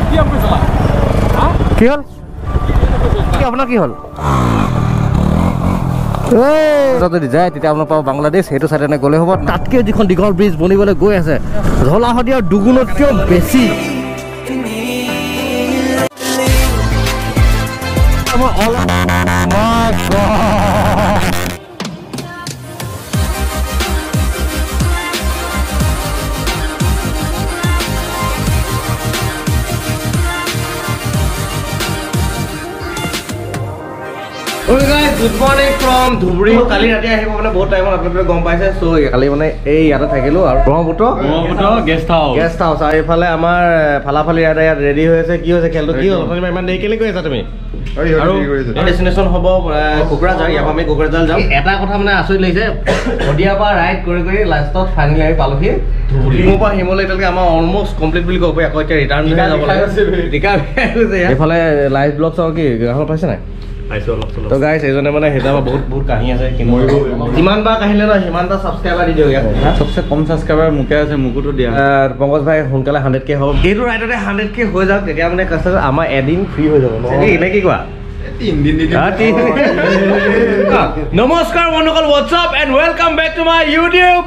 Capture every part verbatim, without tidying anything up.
কি হ'ল কি আপোনাৰ কি হ'ল যদি যায় তেতিয়া আপোনাৰ পাব বাংলাদেশ সেইটো চাইডে গ'লে হ'ব তাতকৈ যিখন দীঘল ব্ৰিজ বনিবলৈ গৈ আছে ধলা শদিয়াৰ দুগুণতকৈও বেছি গুড মৰ্নিং ফ্ৰম ধুবুৰী কালি ৰাতি আহিব মানে বহুত টাইমত আপোনালোকে গম পাইছে চ' কালি মানে এই ইয়াতে থাকিলোঁ আৰু Brahmaputra Brahmaputra guest house guest house আৰু এইফালে আমাৰ ফালাফালি ইয়াতে ইয়াত ৰেডি হৈ আছে কি হৈছে খেলটো কি হ'ল ইমান দেৰি কেলৈ গৈ আছা তুমি আৰু ডেষ্টিনেশ্যন হ'ব কোকৰাঝাৰ ইয়াৰ পৰা আমি কোকৰাঝাৰ যাম এটা কথা মানে আচৰিত লাগিছে শদিয়াৰ পৰা ৰাইড কৰি কৰি লাষ্টত ফাইনেলি আমি পালোহি ধুবুৰীৰ পৰা শিমলৈ এতিয়ালৈকে আমাৰ অলমষ্ট কমপ্লিট বুলি ক'ব পাৰি আকৌ এতিয়া ৰিটাৰ্ণ হৈ যাব লাগে এইফালে লাইভ ব্লগ চাওঁ কি গ্ৰাহক পাইছে নাই তো গাইছ এজনে মানে হেতা বহুত বহুত কাহি আছে কিমান বাৰ কাহিলে ন সিমান বাৰ সাবস্ক্ৰাইবাৰ দি দিও সবচে কম সাবস্ক্ৰাইবাৰ মুকে আছে মুকুটো দিয়া পংকজ ভাই সোনকালে হাণ্ড্ৰেড কে হ'ব এইটো ৰাইডতে হাণ্ড্ৰেড কে হৈ যাওক তেতিয়া মানে কাষ্টমাৰ আমাৰ এদিন ফ্ৰী হৈ যাব নে কি কোৱা নমস্কাৰ বন্ধুসকল what's up and welcome back to my YouTube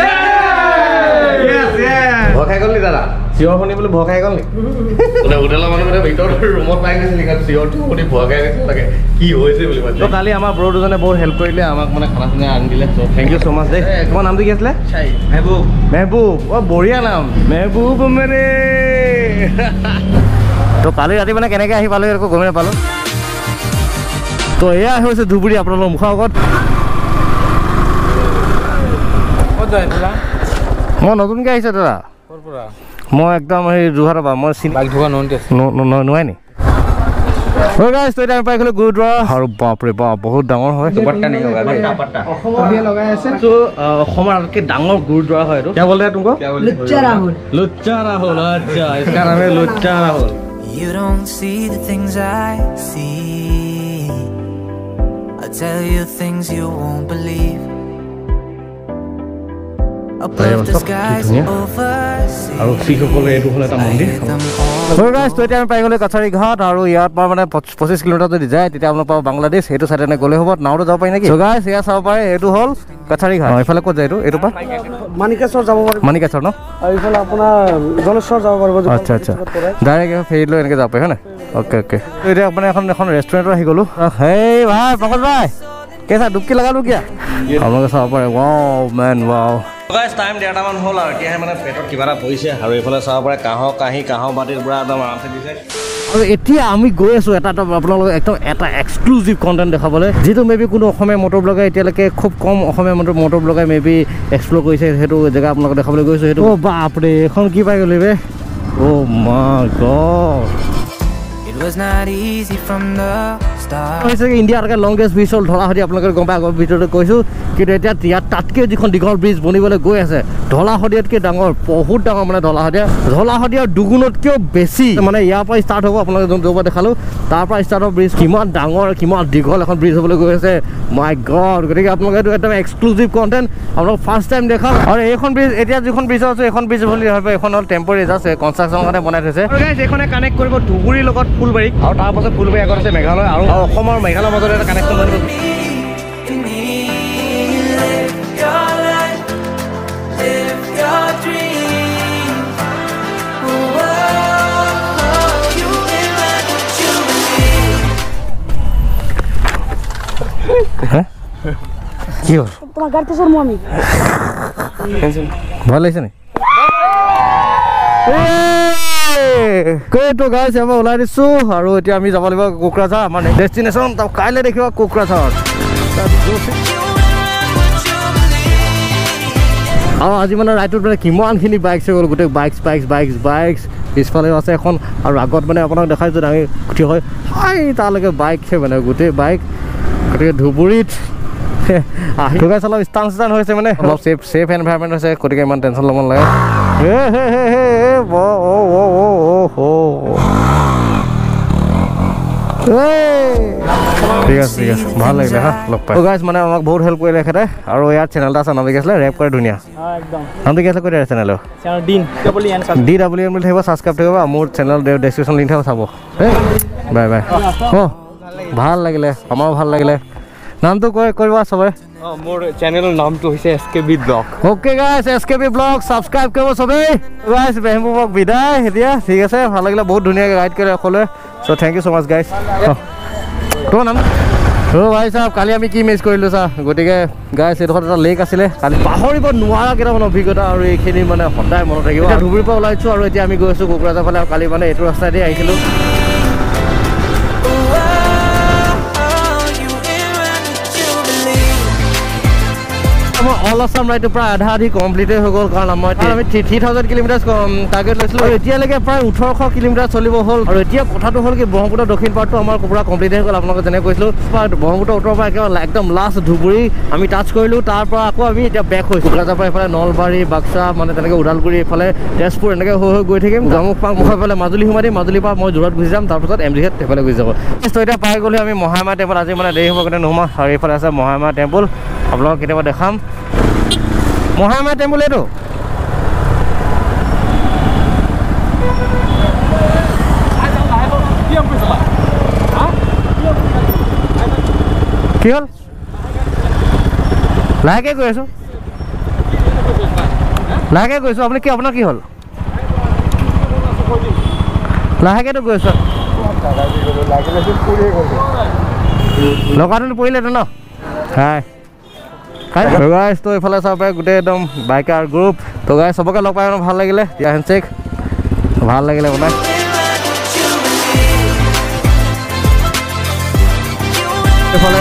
ভয় খাই গ'ল নি দাদা চিঞৰ শুনি বোলে ভয় খাই গ'ল নি হোটেলৰ মানুহ মানে ভিতৰত ৰুমত পাই গৈছিল কাৰণ চিঞৰটো শুনি ভয় খাই গৈছিল তাকে কি হৈছে বুলি ভাবিছোঁ তো কালি আমাৰ ব্ৰ দুজনে বহুত হেল্প কৰিলে আমাক মানে খানা চানা আনি দিলে চ' থেংক ইউ ছ' মাছ দেই তোমাৰ নামটো কি আছিলে মেহবুব মেহবুব অ' বঢ়িয়া নাম মেহবুব মেৰে তো কালি ৰাতি মানে কেনেকৈ আহি পালোঁ একো গমেই নাপালোঁ তো এয়া হৈছে ধুবুৰী আপোনালোকৰ মুখৰ আগত মই নতুনকৈ আহিছোঁ দাদা মই একদম সেই যোৰহাটৰ পৰা মই চিনি নোৱাই নি পাই গ'লো গুৰুদ্বাৰা আৰু বাপৰে বাপ বহুত ডাঙৰ হয় অসমৰ আটাইতকৈ ডাঙৰ গুৰুদ্বাৰা হয় এইটো क्या बोल रहे हैं तुमको लुच्चा राहुल लुच्चा राहुल अच्छा इसका नाम है लुच्चा Rahul You don't see the things I see I tell you things you won't believe Above the skies overseas আৰু শিখসকলে এইটো হ'ল এটা মন্দিৰ হয় গাইছ তো এতিয়া আমি পাই গ'লো কাছাৰী ঘাট আৰু ইয়াৰ পৰা মানে পঁচিছ কিলোমিটাৰ যদি যায় তেতিয়া আপোনাৰ পাব বাংলাদেশ সেইটো চাইডে গ'লে হ'ব নাওতো যাব পাৰি নেকি গাইছ এয়া চাব পাৰে এইটো হ'ল কাছাৰী ঘাট এইফালে ক'ত যায় এইটো এইটো পৰা মানিকেশ্বৰ যাব পাৰিব মানিকেশ্বৰ ন আৰু এইফালে আপোনাৰ জলেশ্বৰ যাব পাৰিব আচ্ছা আচ্ছা ডাইৰেক্ট ফেৰী লৈ এনেকৈ যাব পাৰি হয় নাই অ'কে অ'কে এতিয়া আপোনাৰ এখন এখন ৰেষ্টুৰেণ্টত আহি গ'লোঁ হেই ভাই পংকজ ভাই কেইচা ডুবকি লগালোঁ কিয়া আপোনালোকে চাব পাৰে wow man wow guys time ডেৰটামান হ'ল আৰু এতিয়াহে মানে পেটত কিবা এটা পৰিছে আৰু এইফালে চাব পাৰে কাঁহৰ কাঁহী কাঁহৰ বাতিৰ পৰা একদম আৰামছে দিছে আৰু এতিয়া আমি গৈ আছোঁ এটা এটা আপোনালোকক একদম এটা এক্সক্লুজিভ কণ্টেণ্ট দেখাবলৈ যিটো মে বি কোনো অসমীয়া মটৰ ব্লগাৰ এতিয়ালৈকে খুব কম Assamese motor motor blogger maybe explore কৰিছে সেইটো জেগা আপোনালোকক দেখাবলৈ গৈছোঁ সেইটো অ' বাপৰে এইখন কি পাই গ'লি বে অ' মাই গড ইণ্ডিয়াৰ লংগেষ্ট ব্ৰিজ হ'ল ধলা শদিয়া আপোনালোকে গম পাই আগৰ ভিতৰতে কৈছোঁ কিন্তু এতিয়া ইয়াত তাতকৈ যিখন দীঘল ব্ৰিজ বনিবলৈ গৈ আছে ধলা শদিয়াতকৈ ডাঙৰ বহুত ডাঙৰ মানে ধলা শদিয়া ধলা শদিয়াৰ দুগুণতকৈও বেছি মানে ইয়াৰ পৰা ষ্টাৰ্ট হ'ব আপোনালোকে যোনটোৰ পৰা দেখালোঁ তাৰ পৰা ষ্টাৰ্ট হ'ব ব্ৰিজ কিমান ডাঙৰ কিমান দীঘল এখন ব্ৰিজ হ'বলৈ গৈ আছে মাই গড গতিকে আপোনালোকে এইটো একদম এক্সক্লুজিভ কণ্টেণ্ট আপোনালোক ফাৰ্ষ্ট টাইম দেখাম আৰু এইখন ব্ৰিজ এতিয়া যিখন ব্ৰিজ আছে এইখন ব্ৰিজ বুলি ভাবে এইখন হ'ল টেম্পৰেৰী জাষ্ট কনষ্ট্ৰাকশ্যনৰ কাৰণে বনাই থৈছে এইখনে কানেক্ট কৰিব ধুবুৰীৰ লগত ফুলবাৰীক আৰু তাৰ পাছত ফুলবাৰী আগত আছে মেঘালয় আৰু অসমৰ মেঘালয়ৰ মাজত এটা কানেকশ্যন বনিব কি হ'ল তোমাৰ গাড়ীতে চৰমো আমি ভাল লাগিছে নি তো গাইছ আমি ওলাই দিছোঁ আৰু এতিয়া আমি যাব লাগিব কোকৰাঝাৰ আমাৰ ডেষ্টিনেশ্যন কাইলৈ দেখিবা কোকৰাঝাৰত আৰু আজি মানে ৰাইডটোত মানে কিমানখিনি বাইকছ হৈ গ'ল গোটেই বাইকছ বাইকছ বাইকছ বাইকছ পিছফালেও আছে এখন আৰু আগত মানে আপোনাক দেখাইছোঁ আমি থিয় হয় হাই তালৈকে বাইকহে মানে গোটেই বাইক গতিকে ধুবুৰীত আহি গাইছ অলপ ষ্টান ষ্টান হৈছে মানে অলপ ছেফ ছেফ এনভাইৰমেণ্ট হৈছে গতিকে ইমান টেনশ্যন ল'ব নালাগে হে হে হে হে অ' অ' অ' অ' ঠিক আছে ঠিক আছে ভাল লাগিলে হা লগ পাই গাইজ মানে আমাক বহুত হেল্প কৰিলে এখেতে আৰু ইয়াৰ চেনেল এটা আছে নাম কি আছিলে ৰেপ কৰে ধুনীয়া একদম নামটো কি আছিলে কৈ দিয়া চেনেলৰ দিন double N D W M বুলি থাকিব ছাবস্ক্ৰাইব থাকিব মোৰ চেনেল ডেছক্ৰিপশ্যন লিংক থাকিব চাব বাই বাই অঁ ভাল লাগিলে আমাৰো ভাল লাগিলে নামটো কৈ কৰিবা চবে মোৰ চেনেলৰ নামটো হৈছে S K B blog okay guys S K B blog subscribe কৰিব চবেই গাইজ বেহমুবক বিদায় এতিয়া ঠিক আছে ভাল লাগিলে বহুত ধুনীয়াকৈ গাইড কৰে সকলোৱে so' thank you so' much guys তোমাৰ নাম অ' ভাই চাহ কালি আমি কি মিছ কৰিলোঁ ছাৰ গতিকে গাইজ এইডোখৰত এটা লেক আছিলে কালি পাহৰিব নোৱাৰা কেইটামান অভিজ্ঞতা আৰু এইখিনি মানে সদায় মনত থাকিব ধুবুৰীৰ পৰা ওলাইছোঁ আৰু এতিয়া আমি গৈ আছোঁ কোকৰাঝাৰ ফালে আৰু কালি মানে এইটো ৰাস্তাইদি আহিছিলোঁ আমাৰ অল আছাম ৰাইডটো প্ৰায় আধা আধি কমপ্লিটে হৈ গ'ল কাৰণ আমাৰ আমি থ্ৰী থাউজেণ্ড কিলোমিটাৰ টাৰ্গেট লৈছিলোঁ আৰু এতিয়ালৈকে প্ৰায় ওঠৰশ কিলোমিটাৰ চলিব হ'ল আৰু এতিয়া কথাটো হ'ল কি ব্ৰহ্মপুত্ৰৰ দক্ষিণ পাৰটো আমাৰ পুৰা কমপ্লিট হৈ গ'ল আপোনালোকে যেনে কৈছিলোঁ ব্ৰহ্মপুত্ৰৰ উত্তৰৰ পৰা একেবাৰে একদম লাষ্ট ধুবুৰী আমি টাচ কৰিলোঁ তাৰ পৰা আকৌ আমি এতিয়া বেক হৈছোঁ কোকৰাঝাৰৰ পৰা এইফালে নলবাৰী বাক্সা মানে তেনেকৈ ওদালগুৰি এইফালে তেজপুৰ এনেকৈ হৈ হৈ গৈ থাকিম জামুক পাং মুখৰ ফালে মাজুলী সোমাই দিম মাজুলীৰ পৰা মই যোৰহাট গুচি যাম তাৰপিছত এম জি হেড সেইফালে গুচি যাব ত' এতিয়া পাই গ'লোঁ আমি মহামায়া টেম্পল আজি মানে দেৰি হ'ব কাৰণে নোসোমাওঁ আৰু এইফালে আছে মহামায়া টেম্পল আপোনালোকক কেতিয়াবা দেখাম মহামায়া টেম্পল এইটো কি হ'ল লাহেকৈ গৈ আছোঁ লাহেকৈ গৈছোঁ আপুনি কি আপোনাৰ কি হ'ল লাহেকৈতো গৈ আছোঁ লগাটো পৰিলেতো ন হয় গাইজ তো এইফালে চাব পাৰে গোটেই একদম বাইকাৰ গ্ৰুপ তো গাইজ চবকে লগ পাই ভাল লাগিলে দিয়া হেণ্ডশ্বেক ভাল লাগিলে বনাই এইফালে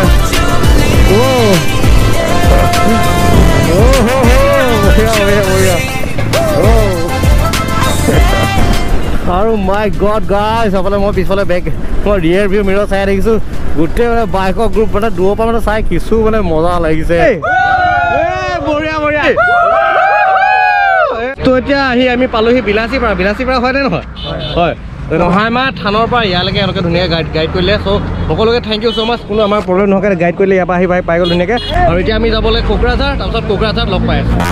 আৰু মাই গড গাইজ চাবলৈ মই পিছফালে বেগ মই ৰিয়েৰ ভিউ মিৰৰ চাই দেখিছোঁ গোটেই মানে বাইকৰ গ্ৰুপ মানে দূৰৰ পৰা মানে চাই কিছু মানে মজা লাগিছে বঢ়িয়া বঢ়িয়া তো এতিয়া আহি আমি পালোহি বিলাচী পৰা বিলাচী পৰা হয়নে নহয় হয় মহামায়া থানৰ পৰা ইয়ালৈকে এনেকৈ ধুনীয়াকৈ গাইড গাইড কৰিলে চ' সকলোকে থেংক ইউ ছ' মাছ কোনো আমাৰ প্ৰব্লেম নোহোৱাকৈ গাইড কৰিলে ইয়াৰ পৰা আহি পাই গ'ল ধুনীয়াকৈ আৰু এতিয়া আমি যাবলৈ কোকৰাঝাৰ তাৰপিছত কোকৰাঝাৰত লগ পাই আছোঁ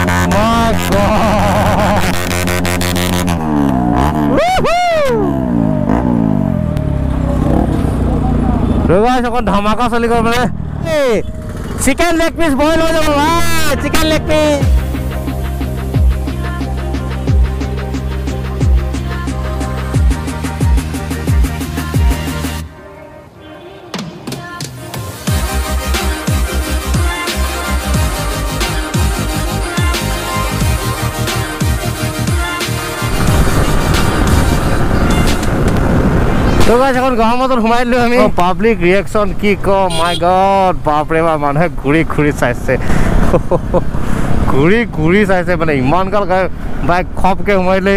অকণ ধামাকা চলি গ'ল মানে চিকেন লেগ পিচ বইল হৈ যাব চিকেন লেগ পিচ তো গাইজ এখন গাঁৱৰ মাজত সোমাই দিলোঁ আমি পাব্লিক ৰিয়েকশ্যন কি কম মাই গড বাপৰে বাপ মানুহে ঘূৰি ঘূৰি চাইছে ঘূৰি ঘূৰি চাইছে মানে ইমান কাল বাইক খপকৈ সোমাই দিলে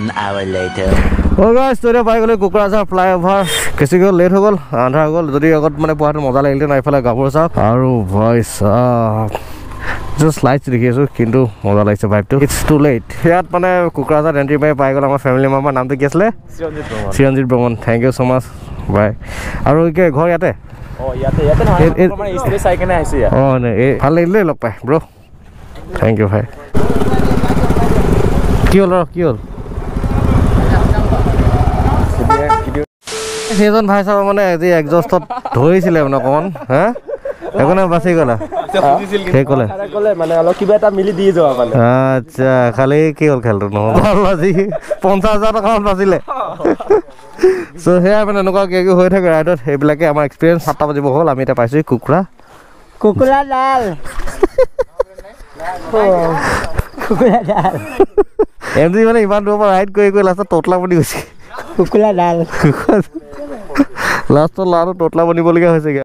গাইজ তো এতিয়া পাই গ'লো কোকৰাঝাৰ ফ্লাই অভাৰ বেছি গ'ল লেট হৈ গ'ল আন্ধাৰ হৈ গ'ল যদি আগত মানে পোৱাটো মজা লাগিলে নাই এইফালে গাভৰু চাওক আৰু ভইচ জাষ্ট লাইটছ দেখি আছোঁ কিন্তু মজা লাগিছে ভাইবটো ইটছ টু লেট ইয়াত মানে কোকৰাঝাৰ এণ্ট্ৰি মাৰি পাই গ'ল আমাৰ ফেমিলি মেম্বাৰ নামটো কি আছিলে Chiranjit Barman thank you so' much bye আৰু কি ঘৰ ইয়াতে অঁ এই ভাল লাগিলে লগ পাই ব্ৰ থেংক ইউ ভাই কি হ'ল ৰ কি হ'ল সেইজন ভাই চাব মানে আজি এক্সজষ্টত ধৰিছিলে মানে অকণমান হা একো নাই বাচি গ'লা সেই ক'লে মানে অলপ কিবা এটা মিলি দি যোৱা মানে আচ্ছা খালি কি হ'ল খেলটো নহ'ল আজি পঞ্চাছ হাজাৰ টকামান বাচিলে চ' সেয়া মানে এনেকুৱা কিবা কিবি হৈ থাকে ৰাইডত সেইবিলাকে আমাৰ এক্সপিৰিয়েঞ্চ সাতটা বাজিব হ'ল আমি এতিয়া পাইছোঁ কুকুৰা কুকুৰা ডাল এম জি মানে ইমান দূৰৰ পৰা ৰাইড কৰি কৰি লাষ্টত ততলা বনি গৈছে কুকুৰা ডাল লাষ্টত ল'ৰাটো ততলা বনিবলগীয়া হৈছেগৈ